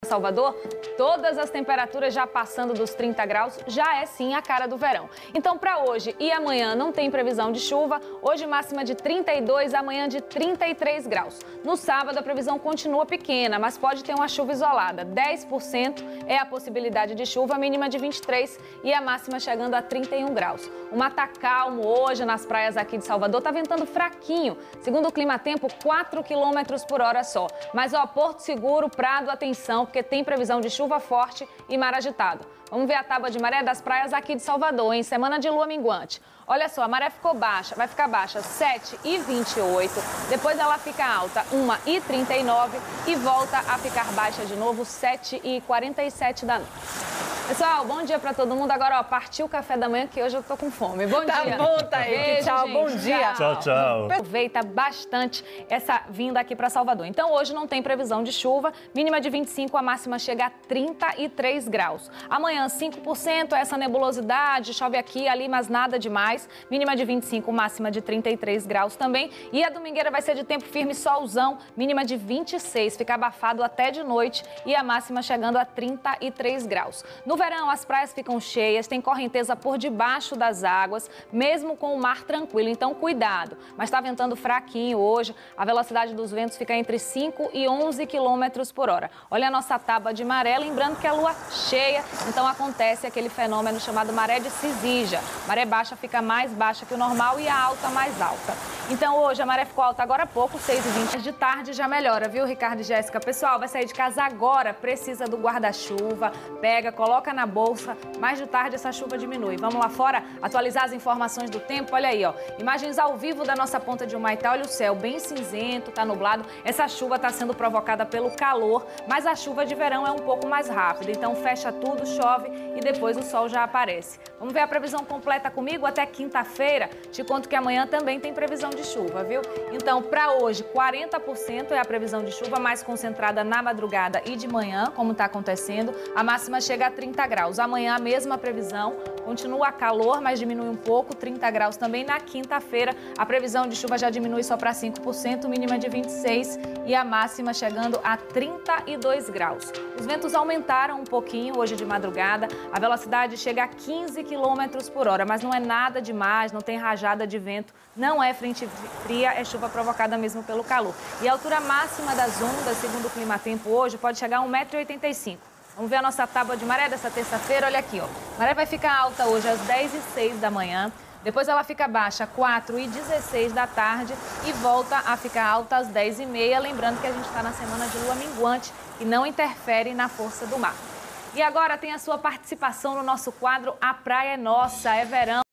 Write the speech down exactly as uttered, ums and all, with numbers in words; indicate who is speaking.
Speaker 1: Salvador, todas as temperaturas já passando dos trinta graus, já é sim a cara do verão. Então, para hoje e amanhã não tem previsão de chuva, hoje máxima de trinta e dois, amanhã de trinta e três graus. No sábado a previsão continua pequena, mas pode ter uma chuva isolada. dez por cento é a possibilidade de chuva, mínima de vinte e três e a máxima chegando a trinta e um graus. O mar tá calmo hoje nas praias aqui de Salvador, tá ventando fraquinho. Segundo o Climatempo, quatro quilômetros por hora só. Mas ó, Porto Seguro, Prado, atenção, porque tem previsão de chuva forte e mar agitado. Vamos ver a tábua de maré das praias aqui de Salvador, em semana de lua minguante. Olha só, a maré ficou baixa, vai ficar baixa sete e vinte e oito, depois ela fica alta uma e trinta e nove e volta a ficar baixa de novo sete e quarenta e sete da noite. Pessoal, bom dia pra todo mundo. Agora, ó, partiu o café da manhã que hoje eu tô com fome. Bom
Speaker 2: tá
Speaker 1: dia.
Speaker 2: Tá bom, Thaís.
Speaker 1: Beijo,
Speaker 2: tchau,
Speaker 1: gente.
Speaker 2: bom dia.
Speaker 3: Tchau, tchau.
Speaker 1: Aproveita bastante essa vinda aqui pra Salvador. Então, hoje não tem previsão de chuva, mínima de vinte e cinco, a máxima chega a trinta e três graus. Amanhã, cinco por cento, essa nebulosidade, chove aqui, ali, mas nada demais. Mínima de vinte e cinco, máxima de trinta e três graus também. E a domingueira vai ser de tempo firme, solzão, mínima de vinte e seis, fica abafado até de noite e a máxima chegando a trinta e três graus. No verão, as praias ficam cheias, tem correnteza por debaixo das águas, mesmo com o mar tranquilo, então cuidado. Mas está ventando fraquinho hoje, a velocidade dos ventos fica entre cinco e onze quilômetros por hora. Olha a nossa tábua de maré, lembrando que a lua cheia, então acontece aquele fenômeno chamado maré de Cisija. Maré baixa fica mais baixa que o normal e a alta mais alta. Então hoje a maré ficou alta agora há pouco, seis e vinte. De tarde já melhora, viu, Ricardo e Jéssica? Pessoal, vai sair de casa agora, precisa do guarda-chuva, pega, coloca na bolsa. Mais de tarde essa chuva diminui. Vamos lá fora atualizar as informações do tempo. Olha aí, ó. Imagens ao vivo da nossa ponta de Humaitá. Olha o céu bem cinzento, tá nublado. Essa chuva está sendo provocada pelo calor, mas a chuva de verão é um pouco mais rápida. Então fecha tudo, chove e depois o sol já aparece. Vamos ver a previsão completa comigo até quinta-feira. Te conto que amanhã também tem previsão de chuva, viu? Então, para hoje, quarenta por cento é a previsão de chuva, mais concentrada na madrugada e de manhã, como está acontecendo. A máxima chega a trinta graus. Amanhã a mesma previsão, continua calor, mas diminui um pouco, trinta graus também. Na quinta-feira, a previsão de chuva já diminui só para cinco por cento, mínima de vinte e seis e a máxima chegando a trinta e dois graus. Os ventos aumentaram um pouquinho hoje de madrugada, a velocidade chega a quinze quilômetros por hora, mas não é nada demais, não tem rajada de vento, não é frente fria, é chuva provocada mesmo pelo calor. E a altura máxima das ondas, segundo o Climatempo hoje, pode chegar a um metro e oitenta e cinco. Vamos ver a nossa tábua de maré dessa terça-feira, olha aqui, ó. A maré vai ficar alta hoje às dez e seis da manhã, depois ela fica baixa às quatro e dezesseis da tarde e volta a ficar alta às dez e meia, lembrando que a gente está na semana de lua minguante e não interfere na força do mar. E agora tem a sua participação no nosso quadro A Praia é Nossa, é verão.